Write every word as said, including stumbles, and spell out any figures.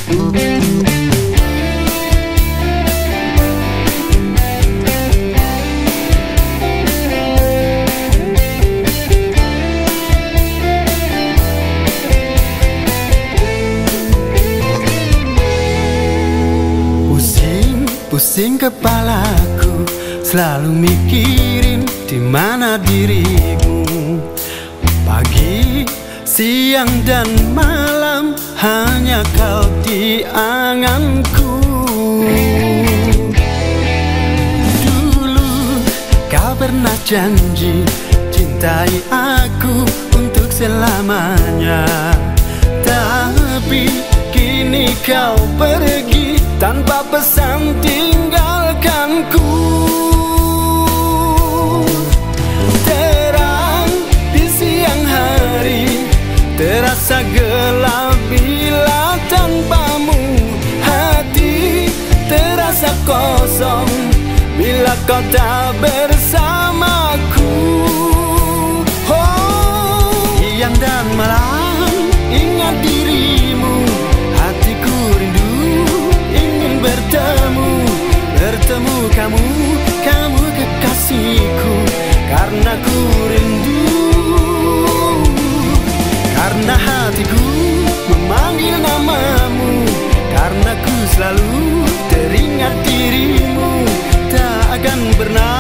Pusing kepalaku, selalu mikirin di mana dirimu. Pagi, siang dan malam hanya kau di anganku. Dulu kau pernah janji cintai aku untuk selamanya, tapi kini kau pergi tanpa pesan tinggalkanku. Terang di siang hari, terasa gelap bila tanpamu. Hati terasa kosong bila kau tak bersamaku. Oh, siang dan malam ingat dirimu, hatiku rindu bertemu, bertemu kamu, kamu kekasihku. Karena ku rindu, karena hatiku memanggil namamu, karena ku selalu teringat dirimu, tak akan pernah